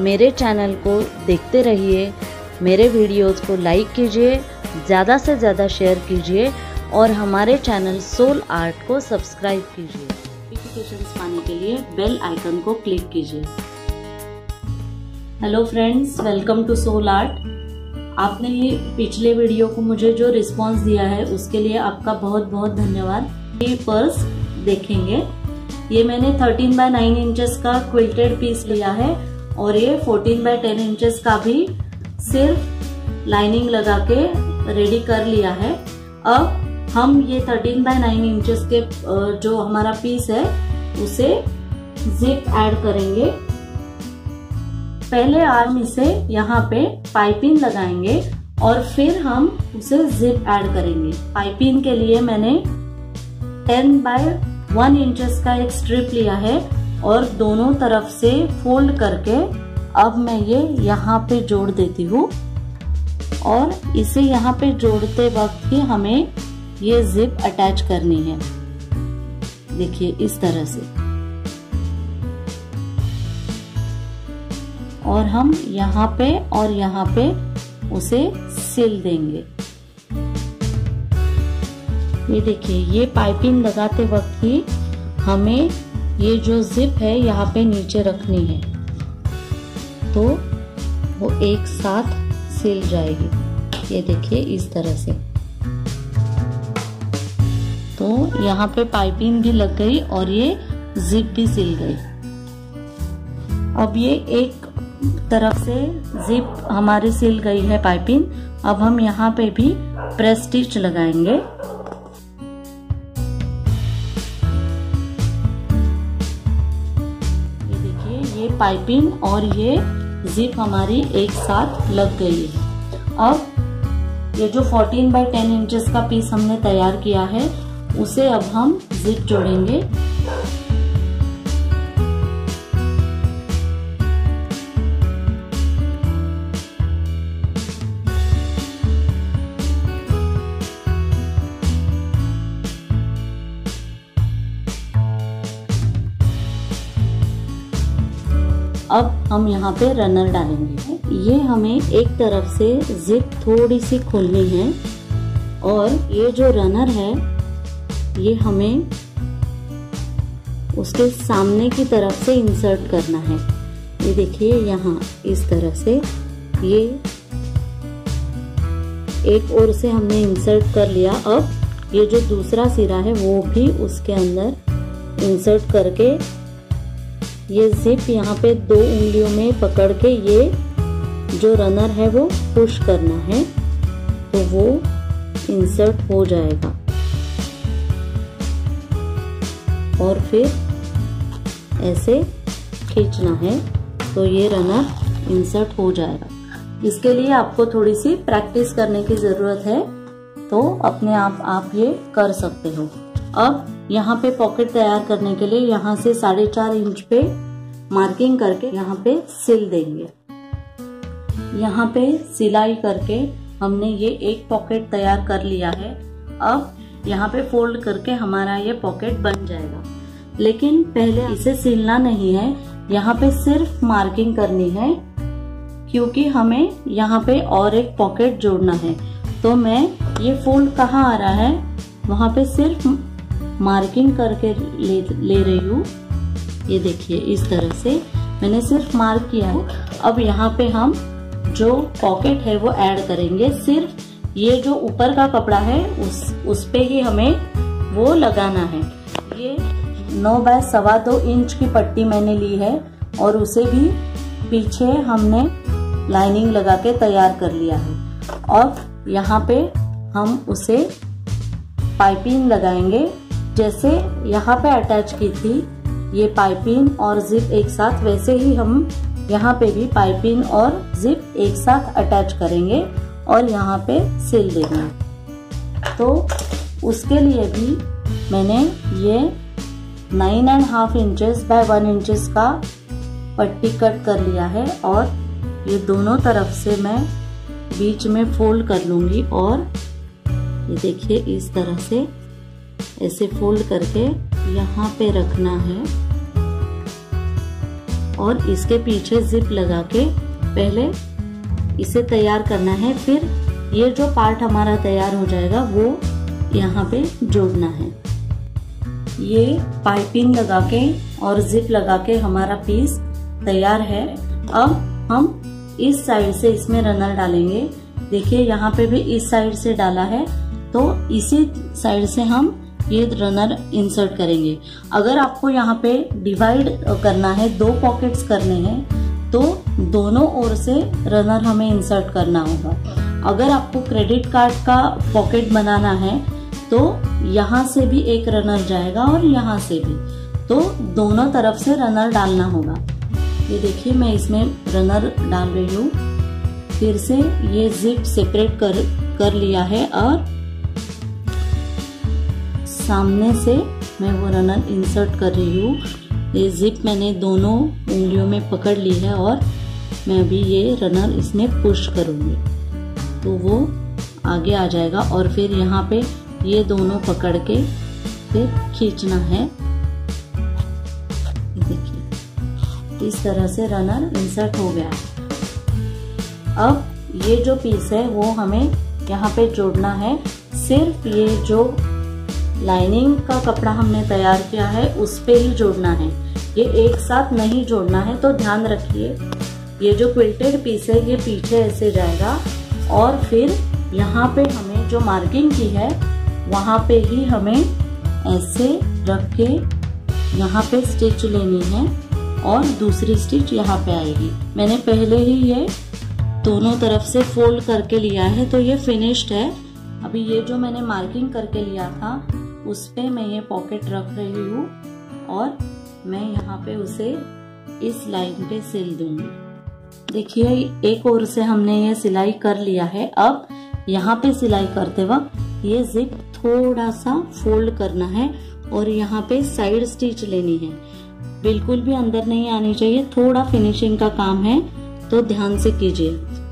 मेरे चैनल को देखते रहिए, मेरे वीडियोस को लाइक कीजिए, ज़्यादा से ज़्यादा शेयर कीजिए और हमारे चैनल सोल आर्ट को सब्सक्राइब कीजिए। नोटिफिकेशंस पाने के लिए बेल आइकन को क्लिक कीजिए। Hello friends, welcome to Soul Art. आपने ये पिछले वीडियो को मुझे जो रिस्पांस दिया है उसके लिए आपका बहुत बहुत धन्यवाद। ये पर्स देखेंगे, ये मैंने 13 बाय 9 इंचेस का क्विल्टेड पीस लिया है और ये 14 बाय 10 इंचेस का भी सिर्फ लाइनिंग लगा के रेडी कर लिया है। अब हम ये 13 बाय 9 इंचेस के जो हमारा पीस है उसे जिप ऐड करेंगे। पहले आर्म इसे यहाँ पे पाइपिंग लगाएंगे और फिर हम उसे जिप ऐड करेंगे। पाइपिंग के लिए मैंने 10 बाय 1 इंचेस का एक स्ट्रिप लिया है और दोनों तरफ से फोल्ड करके अब मैं ये यहाँ पे जोड़ देती हूँ और इसे यहाँ पे जोड़ते वक्त ही हमें ये जिप अटैच करनी है। देखिए इस तरह से, और हम यहाँ पे और यहाँ पे उसे सिल देंगे। ये देखिए, ये पाइपिंग लगाते वक्त ही हमें ये जो जिप है यहाँ पे नीचे रखनी है तो वो एक साथ सिल जाएगी। ये देखिए इस तरह से, तो यहाँ पे पाइपिंग भी लग गई और ये जिप भी सिल गई। अब ये एक तरफ से जिप हमारी सिल गई है पाइपिंग। अब हम यहाँ पे भी प्रेस स्टिच लगाएंगे। ये देखिए, ये पाइपिंग और ये जिप हमारी एक साथ लग गई है। अब ये जो 14 बाय 10 इंचेस का पीस हमने तैयार किया है उसे अब हम जिप जोड़ेंगे। अब हम यहाँ पे रनर डालेंगे। ये हमें एक तरफ से जिप थोड़ी सी खोलनी है और ये जो रनर है ये हमें उसके सामने की तरफ से इंसर्ट करना है। ये देखिए यहाँ इस तरह से, ये एक ओर से हमने इंसर्ट कर लिया। अब ये जो दूसरा सिरा है वो भी उसके अंदर इंसर्ट करके ये जिप यहाँ पे 2 उंगलियों में पकड़ के ये जो रनर है वो पुश करना है तो वो इंसर्ट हो जाएगा और फिर ऐसे खींचना है तो ये रनर इंसर्ट हो जाएगा। इसके लिए आपको थोड़ी सी प्रैक्टिस करने की जरूरत है, तो अपने आप ये कर सकते हो। अब यहाँ पे पॉकेट तैयार करने के लिए यहाँ से 4.5 इंच पे मार्किंग करके यहाँ पे सिल देंगे। यहाँ पे सिलाई करके हमने ये एक पॉकेट तैयार कर लिया है। अब यहाँ पे फोल्ड करके हमारा ये पॉकेट बन जाएगा, लेकिन पहले इसे सिलना नहीं है, यहाँ पे सिर्फ मार्किंग करनी है क्योंकि हमें यहाँ पे और एक पॉकेट जोड़ना है। तो मैं ये फोल्ड कहाँ आ रहा है वहां पे सिर्फ मार्किंग करके ले रही हूँ। ये देखिए इस तरह से मैंने सिर्फ मार्क किया है। अब यहाँ पे हम जो पॉकेट है वो ऐड करेंगे। सिर्फ ये जो ऊपर का कपड़ा है उस पे ही हमें वो लगाना है। ये 9 बाय 2.25 इंच की पट्टी मैंने ली है और उसे भी पीछे हमने लाइनिंग लगा के तैयार कर लिया है। अब यहाँ पे हम उसे पाइपिंग लगाएंगे। जैसे यहाँ पे अटैच की थी ये पाइपिंग और जिप एक साथ, वैसे ही हम यहाँ पे भी पाइपिंग और जिप एक साथ अटैच करेंगे और यहाँ पे सिल देंगे। तो उसके लिए भी मैंने ये 9.5 इंचेस बाय 1 इंचेस का पट्टी कट कर लिया है और ये दोनों तरफ से मैं बीच में फोल्ड कर लूंगी और ये देखिए इस तरह से ऐसे फोल्ड करके यहाँ पे रखना है और इसके पीछे जिप लगा के पहले इसे तैयार करना है। फिर ये जो पार्ट हमारा तैयार हो जाएगा वो यहाँ पे जोड़ना है। ये पाइपिंग लगा के और जिप लगा के हमारा पीस तैयार है। अब हम इस साइड से इसमें रनर डालेंगे। देखिए यहाँ पे भी इस साइड से डाला है, तो इसी साइड से हम ये रनर इंसर्ट करेंगे। अगर आपको यहाँ पे डिवाइड करना है, 2 पॉकेट्स करने हैं, तो दोनों ओर से रनर हमें इंसर्ट करना होगा। अगर आपको क्रेडिट कार्ड का पॉकेट बनाना है तो यहाँ से भी एक रनर जाएगा और यहाँ से भी, तो दोनों तरफ से रनर डालना होगा। ये देखिए मैं इसमें रनर डाल रही हूँ। फिर से ये जिप सेपरेट कर लिया है और सामने से मैं वो रनर इंसर्ट कर रही हूँ। ये जिप मैंने दोनों उंगलियों में पकड़ ली है और मैं अभी ये रनर इसमें पुश करूँगी तो वो आगे आ जाएगा। और फिर यहाँ पे ये दोनों पकड़ के फिर खींचना है। देखिए इस तरह से रनर इंसर्ट हो गया। अब ये जो पीस है वो हमें यहाँ पे जोड़ना है। सिर्फ ये जो लाइनिंग का कपड़ा हमने तैयार किया है उस पे ही जोड़ना है, ये एक साथ नहीं जोड़ना है। तो ध्यान रखिए ये जो क्विल्टेड पीस है ये पीछे ऐसे जाएगा और फिर यहाँ पे हमें जो मार्किंग की है वहाँ पे ही हमें ऐसे रख के यहाँ पे स्टिच लेनी है और दूसरी स्टिच यहाँ पे आएगी। मैंने पहले ही ये दोनों तरफ से फोल्ड करके लिया है तो ये फिनिश्ड है। अभी ये जो मैंने मार्किंग करके लिया था उस पे मैं ये पॉकेट रख रही हूँ और मैं यहाँ पे उसे इस लाइन पे सिल दूंगी। देखिए एक ओर से हमने ये सिलाई कर लिया है। अब यहाँ पे सिलाई करते वक्त ये जिप थोड़ा सा फोल्ड करना है और यहाँ पे साइड स्टिच लेनी है। बिल्कुल भी अंदर नहीं आनी चाहिए, थोड़ा फिनिशिंग का काम है तो ध्यान से कीजिए।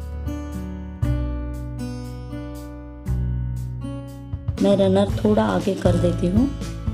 मैं रनर थोड़ा आगे कर देती हूँ।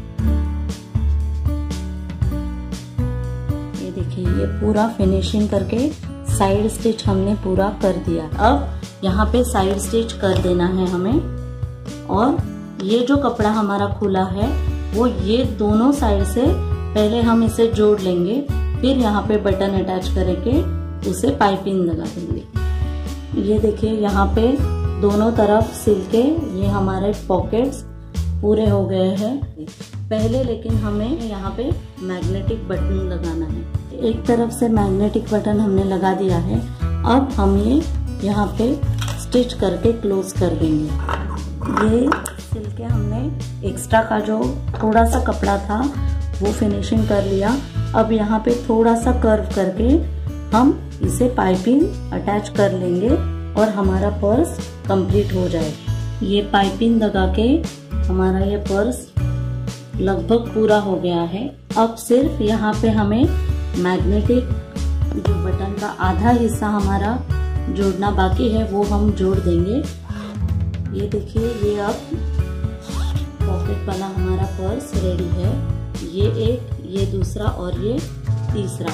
ये देखिए ये पूरा फिनिशिंग करके साइड स्टिच हमने पूरा कर दिया। अब यहाँ पे साइड स्टिच कर देना है हमें और ये जो कपड़ा हमारा खुला है वो ये दोनों साइड से पहले हम इसे जोड़ लेंगे, फिर यहाँ पे बटन अटैच करके उसे पाइपिंग लगा देंगे। ये देखिए यहाँ पे दोनों तरफ सिल के ये हमारे पॉकेट्स पूरे हो गए हैं पहले, लेकिन हमें यहाँ पे मैग्नेटिक बटन लगाना है। एक तरफ से मैग्नेटिक बटन हमने लगा दिया है। अब हम ये यहाँ पे स्टिच करके क्लोज कर देंगे। ये सिल के हमने एक्स्ट्रा का जो थोड़ा सा कपड़ा था वो फिनिशिंग कर लिया। अब यहाँ पे थोड़ा सा कर्व करके हम इसे पाइपिंग अटैच कर लेंगे और हमारा पर्स कंप्लीट हो जाए। ये पाइपिंग लगा के हमारा ये पर्स लगभग पूरा हो गया है। अब सिर्फ यहाँ पे हमें मैग्नेटिक जो बटन का आधा हिस्सा हमारा जोड़ना बाकी है वो हम जोड़ देंगे। ये देखिए ये अब पॉकेट वाला हमारा पर्स रेडी है। ये एक, ये दूसरा और ये तीसरा।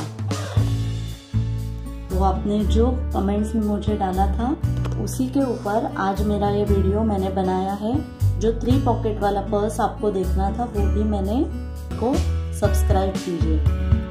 तो आपने जो कमेंट्स में मुझे डाला था उसी के ऊपर आज मेरा ये वीडियो मैंने बनाया है। जो 3 पॉकेट वाला पर्स आपको देखना था वो भी मैंने को सब्सक्राइब कीजिए।